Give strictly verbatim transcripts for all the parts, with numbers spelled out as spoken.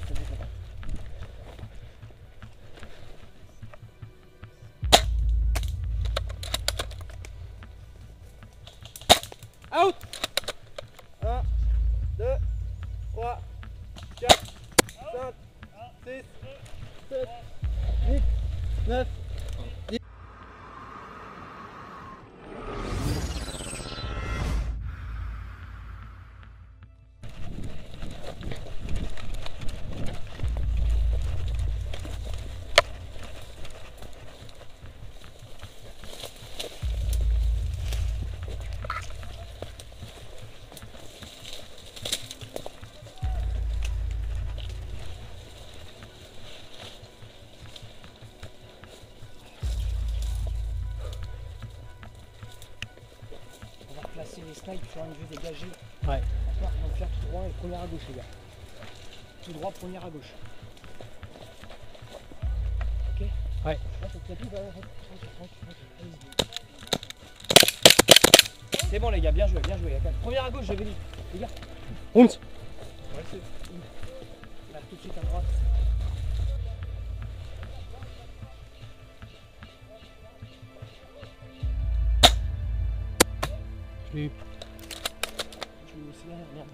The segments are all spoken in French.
Out. un, deux, trois, quatre, cinq, six, sept, huit, neuf, dix. Placer les snipes sur une vue dégagée. Ouais. D'accord, donc faire tout droit et première à gauche, les gars. Tout droit, première à gauche. Ok. Ouais. C'est bon les gars, bien joué, bien joué. Première à gauche, j'avais dit. Les gars. Hunt. Ouais, c'est. Là, tout de suite à droite. Je l'ai eu. Je me suis là, merde.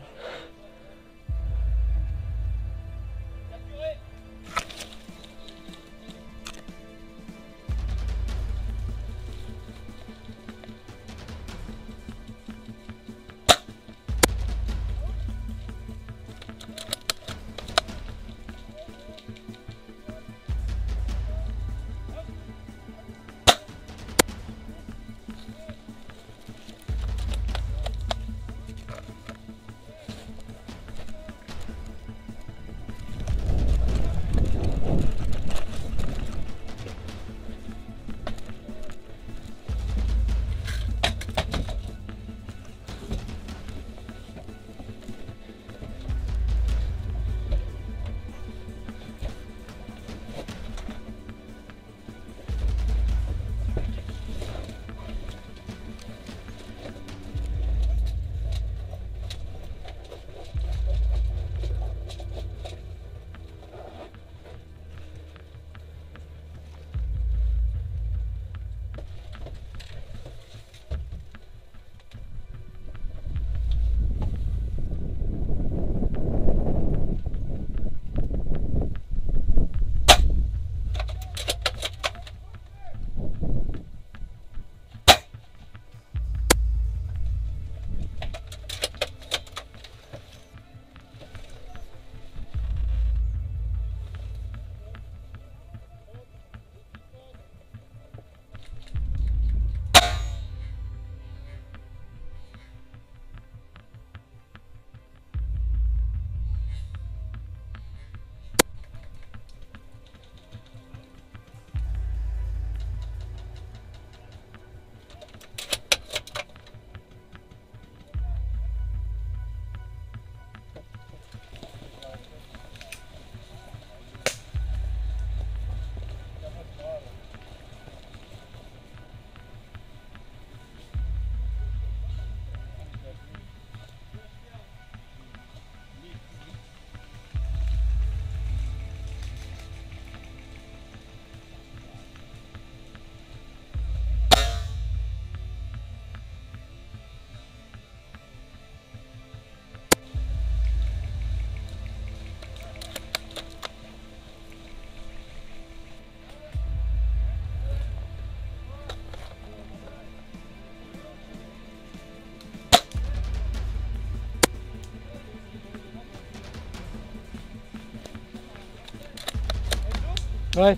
Ouais.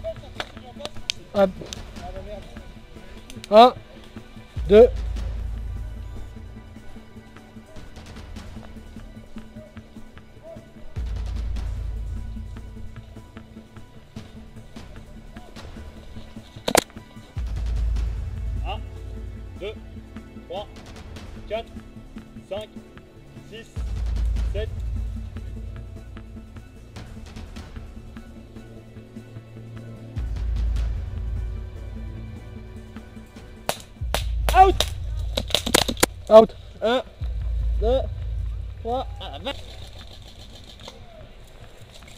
Hop. Un, deux. un, deux, trois, quatre, cinq, six, sept. Out. Out. un, deux, trois, à la main.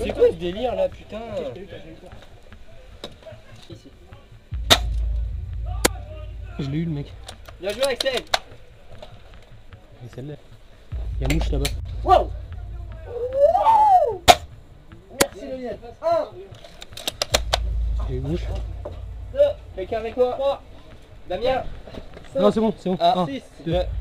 C'est quoi ce délire là, putain? Ici. Je l'ai eu le mec. Bien joué Axel. Et celle-là. Il y a mouche là-bas. Wow. Merci Lionel. un, Il y a une mouche. deux, quelqu'un avec moi? trois, Damien. Non, c'est bon, c'est bon. Ah, Un, six, deux. deux.